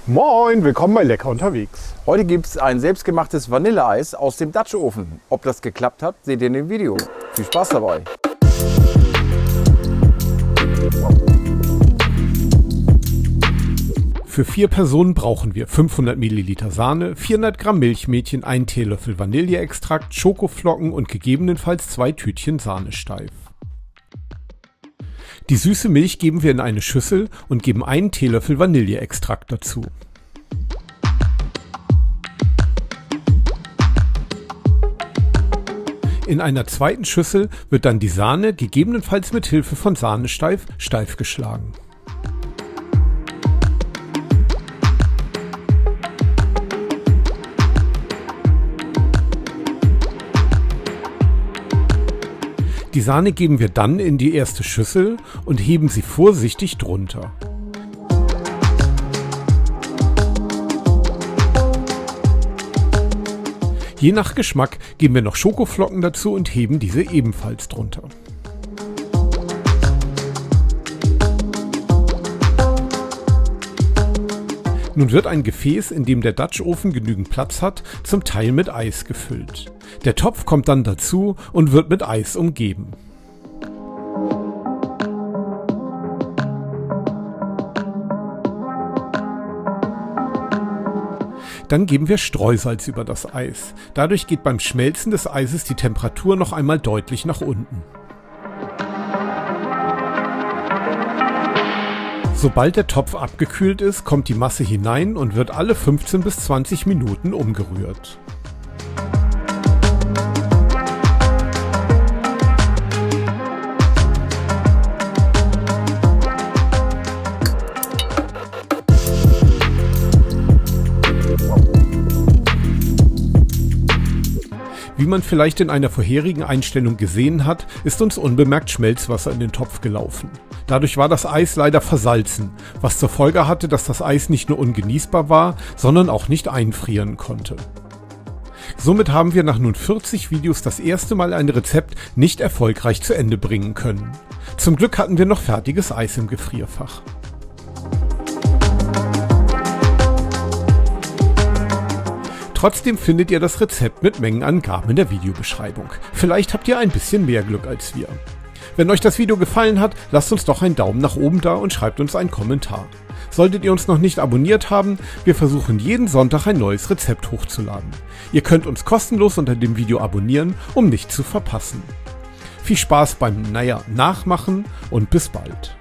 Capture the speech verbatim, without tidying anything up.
Moin, willkommen bei Lecker unterwegs. Heute gibt es ein selbstgemachtes Vanilleeis aus dem Dutch Ofen. Ob das geklappt hat, seht ihr in dem Video. Viel Spaß dabei! Für vier Personen brauchen wir fünfhundert Milliliter Sahne, vierhundert Gramm Milchmädchen, einen Teelöffel Vanilleextrakt, Schokoflocken und gegebenenfalls zwei Tütchen Sahnesteif. Die süße Milch geben wir in eine Schüssel und geben einen Teelöffel Vanilleextrakt dazu. In einer zweiten Schüssel wird dann die Sahne, gegebenenfalls mit Hilfe von Sahnesteif, steif geschlagen. Die Sahne geben wir dann in die erste Schüssel und heben sie vorsichtig drunter. Je nach Geschmack geben wir noch Schokoflocken dazu und heben diese ebenfalls drunter. Nun wird ein Gefäß, in dem der Dutch Ofen genügend Platz hat, zum Teil mit Eis gefüllt. Der Topf kommt dann dazu und wird mit Eis umgeben. Dann geben wir Streusalz über das Eis. Dadurch geht beim Schmelzen des Eises die Temperatur noch einmal deutlich nach unten. Sobald der Topf abgekühlt ist, kommt die Masse hinein und wird alle fünfzehn bis zwanzig Minuten umgerührt. Wie man vielleicht in einer vorherigen Einstellung gesehen hat, ist uns unbemerkt Schmelzwasser in den Topf gelaufen. Dadurch war das Eis leider versalzen, was zur Folge hatte, dass das Eis nicht nur ungenießbar war, sondern auch nicht einfrieren konnte. Somit haben wir nach nun vierzig Videos das erste Mal ein Rezept nicht erfolgreich zu Ende bringen können. Zum Glück hatten wir noch fertiges Eis im Gefrierfach. Trotzdem findet ihr das Rezept mit Mengenangaben in der Videobeschreibung. Vielleicht habt ihr ein bisschen mehr Glück als wir. Wenn euch das Video gefallen hat, lasst uns doch einen Daumen nach oben da und schreibt uns einen Kommentar. Solltet ihr uns noch nicht abonniert haben, wir versuchen jeden Sonntag ein neues Rezept hochzuladen. Ihr könnt uns kostenlos unter dem Video abonnieren, um nichts zu verpassen. Viel Spaß beim, naja, Nachmachen und bis bald.